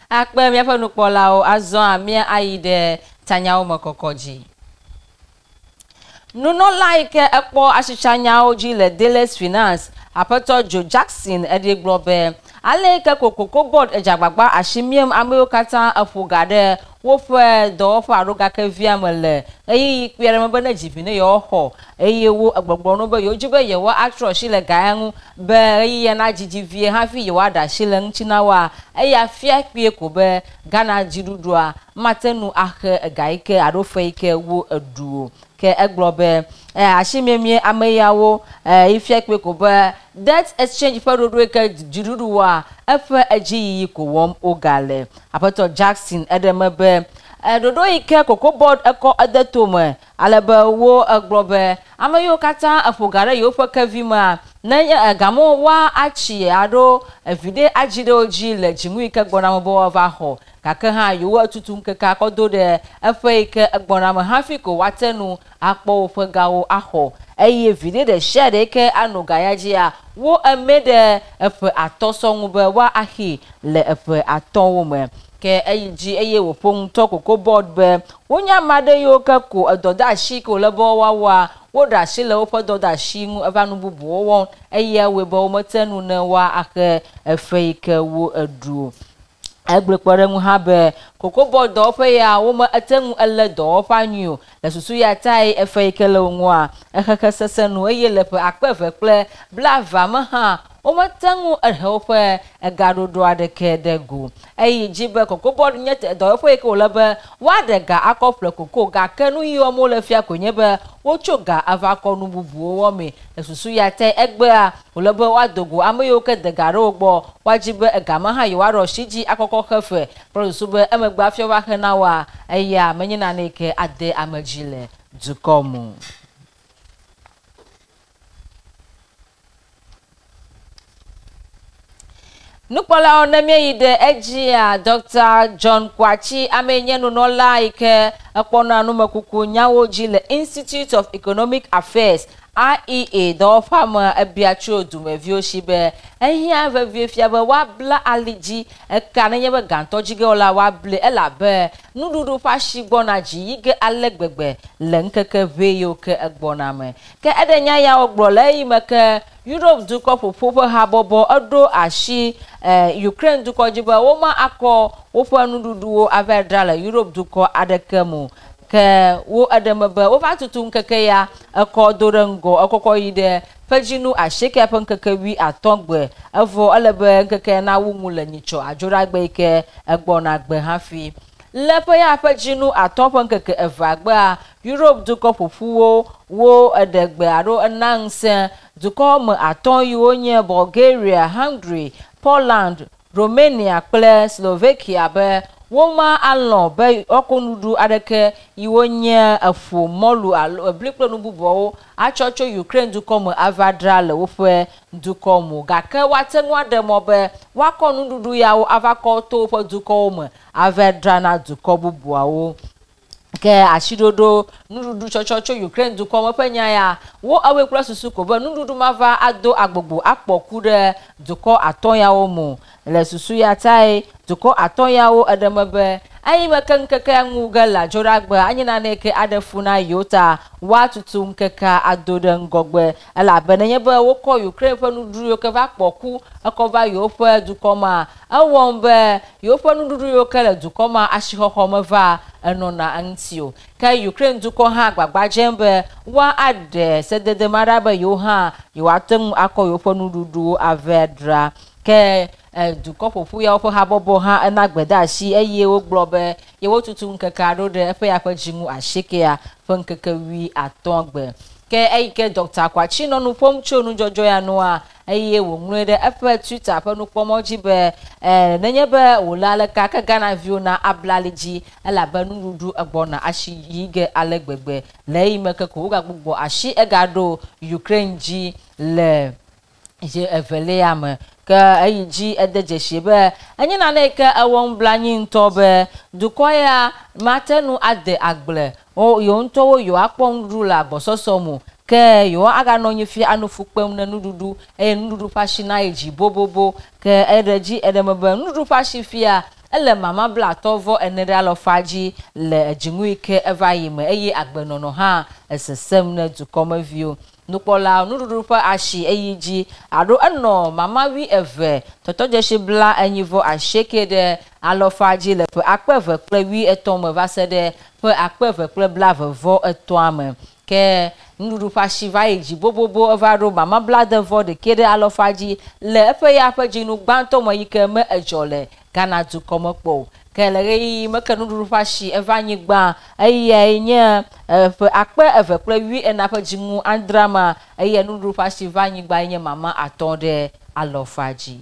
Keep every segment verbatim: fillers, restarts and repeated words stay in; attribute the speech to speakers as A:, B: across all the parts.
A: akpe mi afa nupola o azon amia aide tanya o makokoji nuno like ekpo ashichanya oji le Deles Finance apato Joe Jackson ede globe ale ke kokoko board ejagbagba ashimiem ameokata afugade wo fe do fa aruga ke viamele eyi piere mebe na jivine yo ho eyi wo agbogbo no be yo jibe ye wa actress shile gaanu be eyi ye na jijivie ha fi ye wa da shile nchina wa eyi afia pie ko be Ghana jirudua matenu ake gaike arofe ike wo edu ke eglobe eh ashimemie ameyawo eh ifia pie ko be debt exchange for road ke jirudua efe eji ko wom ogale apato Jackson edemebe dodo ike koko board eko adetome alebe wo eglobe amayo kata afogare yo fe kavima na gamo wa achi ado evide ajide oji le jimu ike gbona mo bo va ho kaka ha yo atutu nkeka kodo de efe ike gbona mo hafiko watenu akpo ofe gawo aho eye vide de share de ke anuga yaji a wo emede efe atosonwu be wa ahi le efe atonwu me ke eyiji eye wo pon to koko board be wonya made yo ka ko ododa shi ko lebo wa wa wo da shi le wo pododa shi ngu evanu bubu won eye we bo motenu na wa ake efe ike wo edu egbekpore nwu ha be koko board do fe ya wo ma atenu ele do fa nyu le susu ya tai efe ike le nwu a ekeke sesenu eye le pe akpefe ple blava ma ha o matangu erhofe egado do adeke degu eyi jibe koko board nyete do fe ke olebe wadega akofle koko ga kenu yi omo le fia konyebe wo choga avako nu bubu wo mi esusu ya te egbe a olebe wadogo ameyo ke degaro ogbo wajibe egama ha yi waro shiji akoko kefe produsu be emegba afia wa hena wa eya menyina neke ade amajile dukomu nupola onemie ide ejia Doctor John Kwachi amenye no like akpona no makuku nyawo jile Institute of Economic Affairs I E A do fama abiacho dumevio shibe ehia vevie fiabe wa bla aliji ekaneye be ganto jige ola wa ble elabe nududu fashi gbona ji yige alegbegbe lenkeke veyo ke egbona me ke edenya ya ogbole yimeke Europe duko popo ha bobo odo ashi eh Ukraine duko jibe wo ma akọ wo fa nududu avedra la Europe duko adekemu ke wo ademebe wo fa tutu nkeke ya eko dorengo akoko yide pejinu asheke pen nkeke wi atongbe evo alebe nkeke na wungu le nicho ajora gbe ike egbona gbe hafi lepe ya pejinu atopo nkeke evagba Europe duko pofuwo wo edegbe aro ananse duko mo aton yi onye Bulgaria, Hungary, Poland, Romania, ple Slovakia be woma alon be okunudu adeke iwonye afu molu alo bliklo nu bubo achocho Ukraine du komo avadra le wofe du komo gake watenwa demo be wakonudu ya wo avako to fo du komo avadra na du kobubu awo ke ashidodo nududu chochocho Ukraine du komo penya ya wo awe kula susu ko be nududu mava ado agbogbo apoku de duko aton ya wo mu le susu ya tai duko aton ya wo edemebe ayi mekankeke ngugala joragbe anyina neke adefuna yota watutu nkeka adode ngogbe ala benenye be wo ko Ukraine fe nududu yo ke va poku akova yo fe duko ma awon be yo fe nududu yo ke le duko ma ashihoho meva enona antio ka Ukraine duko ha agbagba jembe wa ade sedede marabe yo ha yo atem akọ yo fe nududu avedra ke duko fofu ya ofo habobo ha enagbeda shi eye wo globe ye wo tutu nkeka ro de efe ya pejinu ashike ya fe nkeka wi atongbe ke eyike Doctor Kwachi no nu pom chonu jojo ya no a eye wo nwure de efe Twitter pe nu pomoji be eh nenye be wolale ka ka Ghana view na ablaliji ela ba nu rudu egbona ashi yige alegbegbe le imeke ko ga gbogbo ashi egado Ukraine ji le je evele ya me ka ayiji edeje shebe anyina na eke awon blanyi ntobe dukoya matenu ade agble o yo ntowo yo apon rula bososomu ke yo aga no nyifi anufu pem na nududu e nududu fashi na eji bobobo ke edeji edemebe nududu fashi fia ele mama bla tovo enere alofaji le jinwike eva yime eye agbenono ha esesem na dukoma view nupola nururupa ashi eyiji ado eno mama wi eve totoje shi bla enyivo asheke de alofaji le pe akpeve kple wi eton me va se de pe akpeve kple bla vevo eton ame ke nururupa shi va eji bobobo eva ro mama bla devo de kede alofaji le pe ya pe jinu gbanto mo yike me ejole Ghana dukoma kpo kelere me nururupa shi eva nyigba eye nye pe akpe eve kple wi enape jimu andrama eye nururupa shi va nyigba nye mama atonde alofaji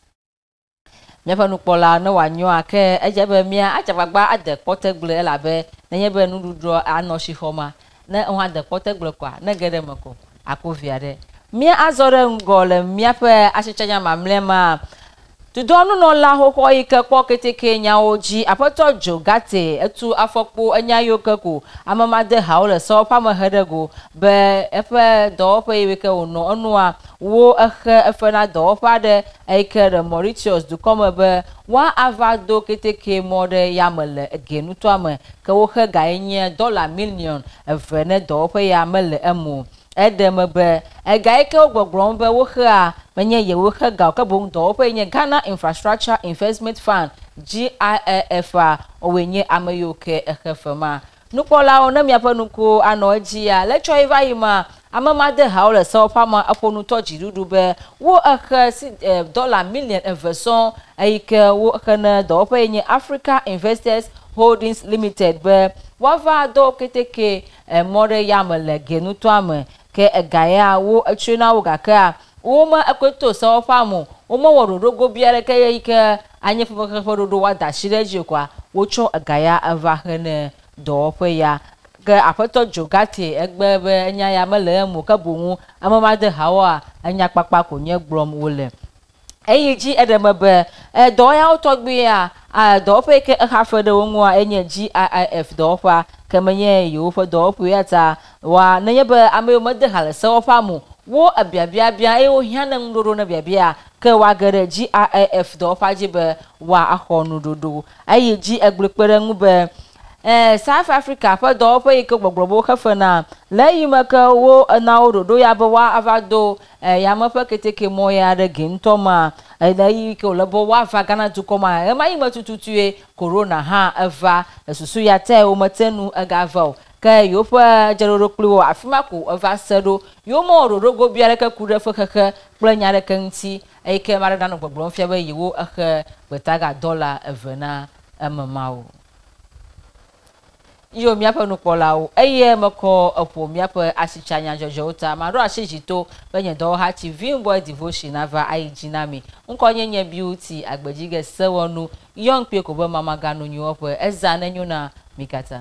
A: Nyefa nupola no wanyo ake ejebe mia achabagba ade potegble labe na nyebe nurudro anoshi homa na o ade potegble kwa na gede mako akoviade mia azore ngole mia pe achichanya mamlema Tudonu no la hoko ike kwa keteke nya oji apoto jogate etu afokpo anya yokeku amamade haule so pa mahedego be efe do pe iweke ono onua wo ehe efe na do pa de ike Mauritius du come be wa avado keteke mode yamele egenu to ame ke wo he ga enye dollar million efe ne do pe yamele emu Edem be a guy ke ogbogron be wo ha menye ye wo ha ga ka bon do pe nye Ghana Infrastructure Investment Fund G I I F a owenye amayoke ehefema nupola ona miapa nuko anoji ya lecture ivayima amamade haule so pama aponu toji dudu be wo aka si dollar million everson ayike wo kana do pe nye Africa Investors Holdings Limited be wava do keteke more yamele genu to ame ke egaya wo atwena wo gaka wo ma akweto so famu wo ma worogo biare ke yike anye fofoforodo wada shireji kwa wo cho egaya ava hene do pe ya ke apoto jogate egbebe enya ya mele mu ka bonwu amamade hawa anya kpakpa ko nye gbrom wole Eyi edemebe e do ya utogbe ya a do pe ke hafe de wonwa enye G I I F do fa kemenye yo fa do pu ya ta wa na ye be ame mo de hale se ofa mu wo abiabia bia e o hia na ndoro na biabia ke wa gere G I I F do fa jibe wa ahonu dodo eyi ji egblepere ngube Eh South Africa pa do pa ike gbogbo kafa na leyi maka wo na ododo ya bawa avado eh ya mafa keteke mo ya de gintoma eh leyi ke olabo wa fa Ghana tukoma e mai matututue corona ha eva esusu ya te o matenu agava ke yo pa jaroro kliwo afima ko eva sedo yo mo ododo go biare ka kure fa kaka planyare kanti e ke mara na gbogbo mfia ba yiwo aka betaga dollar evena amamao Yo miapa nukola o eye mako opo miapa asichanya jojota maro ashijito benye do ha T V boy devotion ava aijinami nkonye nye beauty agbejige sewonu young pe ko be mama ganu nyu opo eza na nyu na mikata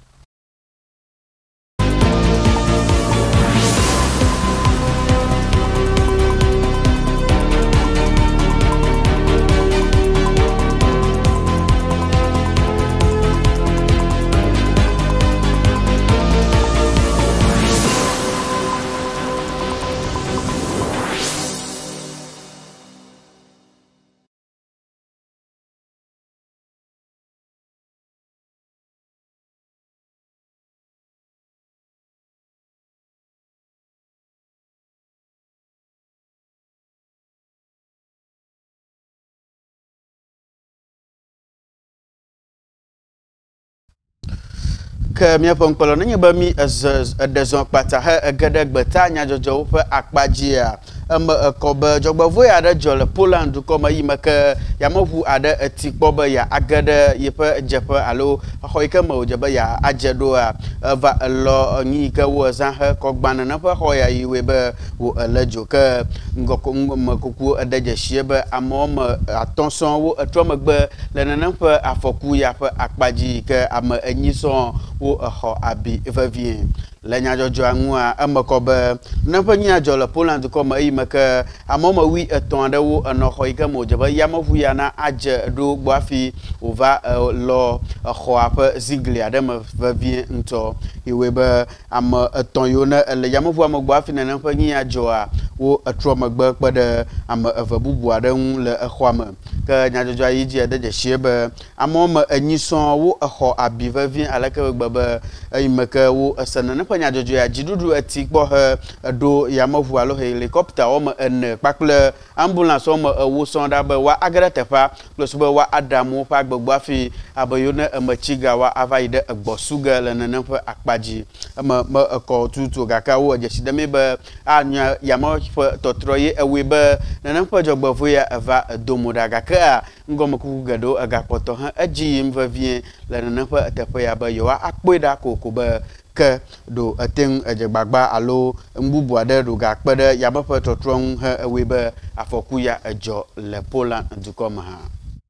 B: ke mia pongpolo nye ba mi adezon pata ha gede gbeta nya jojo pe akpajia em kobe jogbovo ya de jole Poland ko ma yima ke ya mavu ade etikpo be ya agede yepe jepe alo hoike mo jebe ya ajedo a va lo nyi ke wo zan ha ko gban na pe hoya yiwe be wo elejo ke ngoko makuku adeje shiebe amom attention wo etromegbe le nana pe afoku ya pe akpaji ke am enyi so wo ho abi vavien le nyadzɔdzɔ ŋua eme kɔ be neƒe nyadzɔ le Poland dukɔ me eyi me ke amɔme wi etɔ̃ aɖewo enɔ xɔ yi ke me wodze be yameŋu ya na adze ɖo gbɔ hafi wòva lɔ exɔa ƒe zigli aɖe me vevie ŋutɔ yiwoe be ame etɔ̃ yiwo ne le yameŋua me gbɔ hafi nenem ƒe nyadzɔa wo etrɔ megbe kpe ɖe ame eve bubu aɖe ŋu le exɔa me ke nyadzɔdzɔa yi dzi ede dzesie be ame wɔme enyi sɔŋ wo exɔ abi vevie aleke begbe be eyi me ke wo ese nenem ƒe nyadzɔdzɔ ya dziɖuɖu eti gbɔ he eɖo yameŋu alo helikɔpta wɔme ene kpakple ambulance wɔme ewo sɔŋ ɖa be woage ɖe teƒea kple su be woaɖe amewo ƒe agbegbe hafi abe yiwo ne emetsiga woava yi ɖe egbɔsu ge le nenem ƒe akpadzi eme me ekɔ tutu gake wo edzesi ɖemee be anya yameŋu ƒe tɔtrɔ ye ewoe be nenem ƒe dzɔgbevɔe ya eva edomo ɖa gakea ŋgɔmekuku geɖewo egakpɔtɔ he edzi yim vevie le nenem ƒe teƒe ya be yewoa akpɔe ɖa kokoko be ke ɖo ete ŋu edze gbagba alo ŋbubu aɖe ɖo gakpe ɖe yame ƒe tɔtrɔ ŋu he ewoe be afɔku ya edzɔ le Poland dukɔ me hã.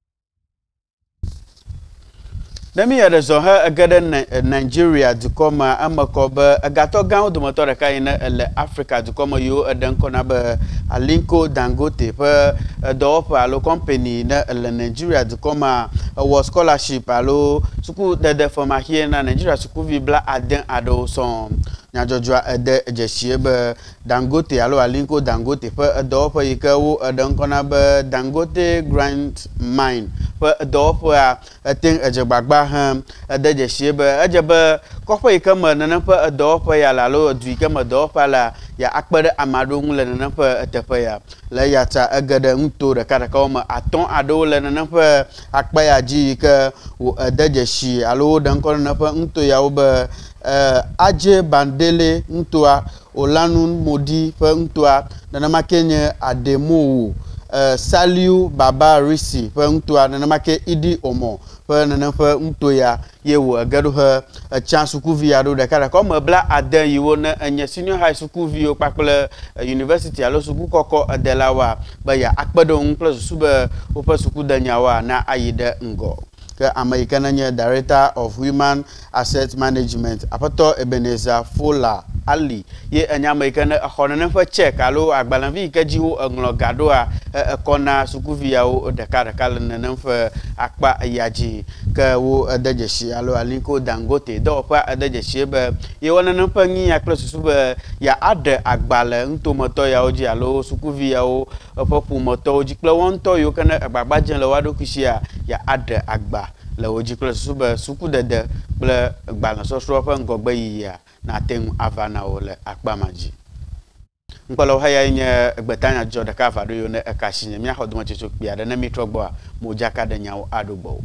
B: Ne mi yɛ ɖe zɔ he ege ɖe Nigeria dukɔ me eme kɔ be egatɔ gãwo dometɔ ɖeka yi ne ele Afrika dukɔ me yiwo eɖe ŋkɔ na be Aliko Dangote ƒe dɔwɔƒe alo company ne ele Nigeria dukɔ me ewɔ scholarship alo sukuɖeɖe femaxie na Nigeria sukuvi bla ade aɖewo sɔŋ. Nyadzɔdzɔa ede dzesie be Dangote alo Aliko Dangote ƒe dɔwɔƒe yi ke wo eɖe ŋkɔ na be Dangote Grand Mine ƒe dɔwɔƒea ete edze gbagba he ede dzesie be edze be kɔƒe yi ke me nenem ƒe dɔwɔƒe ya le alo edu yi ke me dɔwɔƒea le ya akpe ɖe ame aɖewo ŋu le nenem ƒe teƒe ya le eya ta ege ɖe ŋuto ɖeka ɖeka wɔme atɔ̃ aɖewo le nenem ƒe akpa ya dzi yi ke wo ede dzesi alo woɖe ŋkɔ nenem ƒe ŋuto yawo be Uh, Adje Bandele ŋutoa Olanu Modi ƒe ŋutoa nenema ke nye Ademowo uh, Saliu Baba Risi ƒe ŋutoa nenema ke Idi Omo ƒe nenem ƒe ŋuto ya ye wo ege ɖo he etsã sukuvi aɖewo ɖeka ɖeka wɔme bla ade yiwo ne enye senior high sukuviwo kpakple uh, university alo sukukɔkɔ edelawoa be ya akpe ɖe wo ŋu kple susu be woƒe sukudenyawoa na ayi ɖe ŋgɔ. Ke ame yi ke nenye Director of Human Asset Management aƒetɔ Ebenezer Fola Ali ye enye ame yi ke ne exɔ nenem ƒe check alo agbalẽvi yi ke dzi wo eŋlɔ ga ɖoa ekɔ na sukuviawo ɖeka ɖeka le nenem ƒe akpa ya dzi ke wo ede dzesi alo Aliko Dangote dɔwɔƒea ede dzesi be ye wɔ nenem ƒe nyiya kple susu be ya aɖe agba le ŋutometɔ yawo dzi alo sukuviawo eƒe ƒometɔwo dzi kple wɔn ŋutɔ yiwo ke ne agbagba dze le woa ɖokui sia ya aɖe agba le wo dzi kple susu be sukudede kple gbalẽsɔsrɔ̃ ƒe ŋgɔgbe yiyia nate ŋu ava na wo le akpa ma dzi. Ŋkpɔlawo heya nye gbetanya dzɔ ɖeka va ɖo yiwo ne eka si nye míaxɔ dometsotso kpui aɖe ne mi trɔ gbɔa modzaka ɖe nyawo aɖo gbɔwo.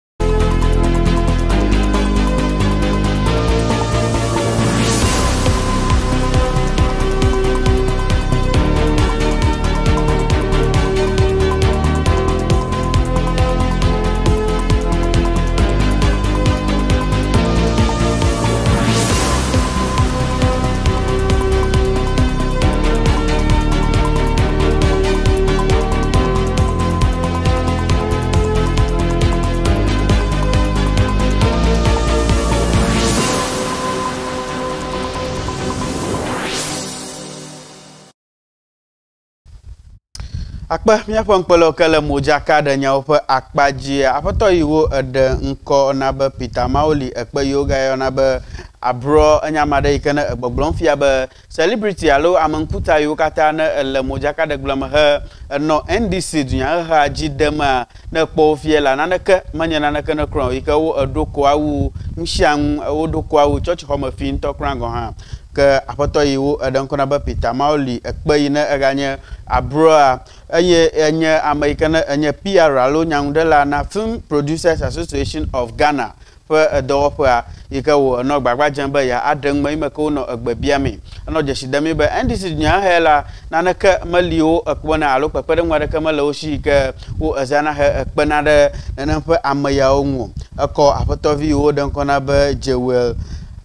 B: Akpa miaƒe ŋkpelewo ke le modzaka ɖe nyawo ƒe akpa dzia aƒetɔ yiwo eɖe ŋkɔ na be Peter Maoli ekpe yiwo gayɔna be abrɔ enye ame aɖe yi ke ne egbɔgblɔm fia be celebrity alo ame ŋkuta yiwo katã ne ele modzaka ɖe gblɔ me he enɔ N D C dunyahehea dzi ɖema ne kpɔwo fia la naneke menye naneke ne krɔ yi ke wo eɖo ko awu ŋusia ŋu woɖo ko awu tsɔtsixɔme fi ŋutɔ krã gɔ hã ke aƒetɔ yiwo eɖe ŋkɔ na be Peter Maoli ekpe yi ne eganye abrɔa eye enye ame yi ke ne enye P R alo nyaŋuɖela na Film Producers Association of Ghana ƒe dɔwɔƒea yi ke wo enɔ gbagba dzem be ya aɖe ŋme yi me ke wonɔ egbe biamee enɔ dzesi ɖemee be N D C dunyahehe la naneke meli wo ekpɔna alo kpekpeɖeŋu aɖeke mele wo si yi ke wo ezana he ekpena ɖe nenem ƒe ame yawo ŋu ekɔ aƒetɔvi yiwo ɖe ŋkɔ na be Jewel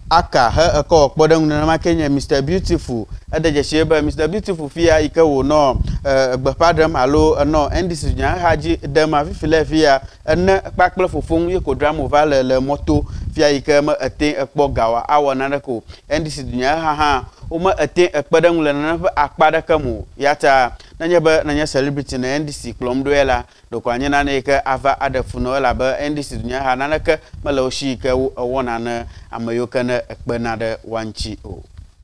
B: aka ha ko kpodang na ma Kenya Mister Beautiful ada je sheba Mister Beautiful fia ike wo no gbapadam alo no ndc nya haji dem afifile fia na pakple fofon ye ko dram over le moto fia ike ma atin ekpo gawa awona na ko ndc nya ha ha o ma atin ekpadang le na akpada kamu yata nanya ba nanya celebrity na ndc klom doela do kwa nyina na ike ava adafu no la ba ndc nya ha na ka maloshi ke wona na amayoka na ekpena de wanchi o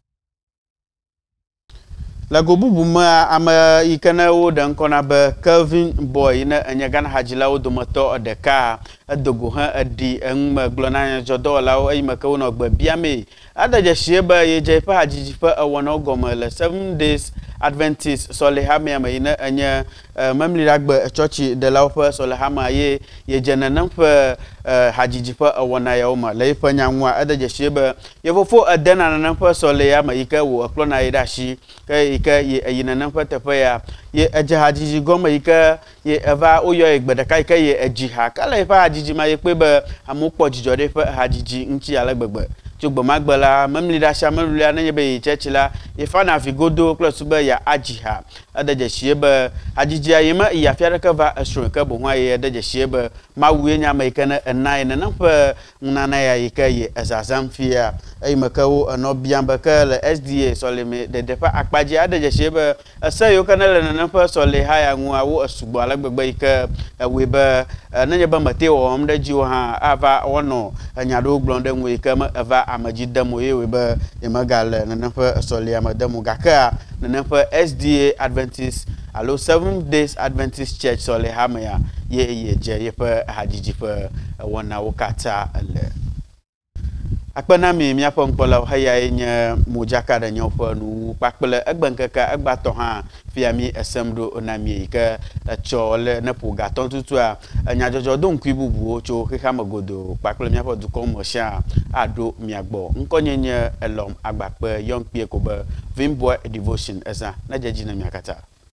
B: la gobubu ma ama ikana wo dan kona ba Kelvin Boy na anyagana hajila wo domoto odeka adogo ha adi en glona jodola o ayima ka wono gba biame adaje shieba ye je pa hajiji pa wono gomele seven days Adventist solehama ma ina anya mamli ragba church de la pa solehama ye ye jenanam pa hajiji pa wona ya oma le fa nyanwa adaje shieba ye fofo adana nan pa solehama ika wo klona ida shi ka ika ye ayina nan pa tefa ya ye aje hajiji goma ika ye eva oyo egbeda ka ika ye ajiha kala fa hajiji ma ye pe ba amopo jijode fa hajiji nchi ala gbegbe jogbo magbala mamli da sha mamli na yebe church la ye fa na figodo plus ba ya ajiha adaje shieba hajiji ayima ya fiara ka va asro ka bo hwa ye adaje shieba ma wuye nya ma ika na nine na fa nana ya ika ye azazam fia ayima ka wo no biamba ka le S D A soleme de defa akpaje adaje shieba asayo kana le na fa sole ha ya nwa wo asugbo ala gbegbe ika we ba na yeba mate wo mda jiwo ha ava wono anyado glonde nwe ika ma ava amajida moye we ba emagal na nafa sole amadamu gaka na nafa S D A Adventist alo seven days Adventist Church sole hamaya ye ye je ye pa hajiji pa wona wokata le akpana mi mi apon pola haya enya mujaka da nyofa nu pakpele agbankaka agbato ha fiami esemdo na mi ka chole na puga ton tutu a nya jojo don kwibubu ocho keka magodo pakpele mi apon du komosha ado mi agbo nkonyenye elom agbape young pie ko ba Vimboy devotion eza na jeji na mi akata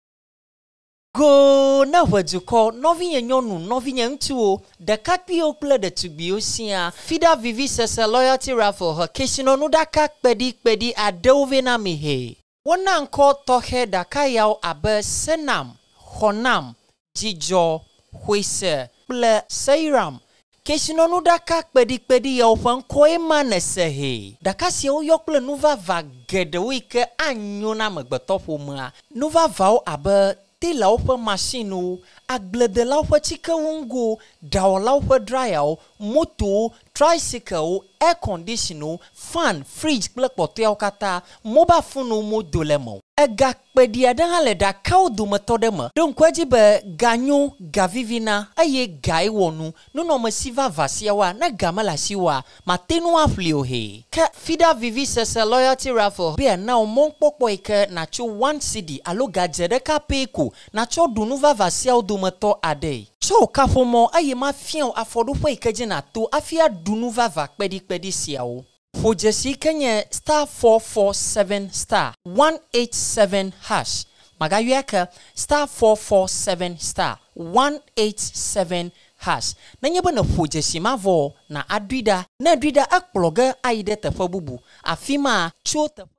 C: go na waduko novinye nyonu novinye ntuo de kakpio ple de tugbio sia fida vivi sese loyalty raffle her kishino no daka kpedi kpedi adove na mihe wona nko tohe daka yao abe senam honam jijo huise ple seiram kishino no daka kpedi kpedi yao fan koema nesehe daka si o yokple nuva va gede wike anyo na megbetofo ma nuva vao abe te la ope machine agblede la ope chike wongo dawo la ope dryer moto tricycle air conditioner fan fridge ple pote okata mobile phone mo dolemo ega kpedi adan le da kaw do metode ma don kwaji be ganyo gavivina aye gai wonu no no masiva vasiawa na gamala siwa matenu aflio he ka fida vivi sese loyalty raffle be na o mon popo ike na cho one cd alo gajede ka peku na cho dunu va vasia do meto ade cho kafomo aye ma fian afodo po ike na to afia dunu va va kpedi kpedi siawo for Jesse Kenya star four four seven star one eight seven hash magayaka star four four seven star one eight seven hash na nyebe na for Jesse mavo na adwida na adwida akploga aide tefa bubu afima cho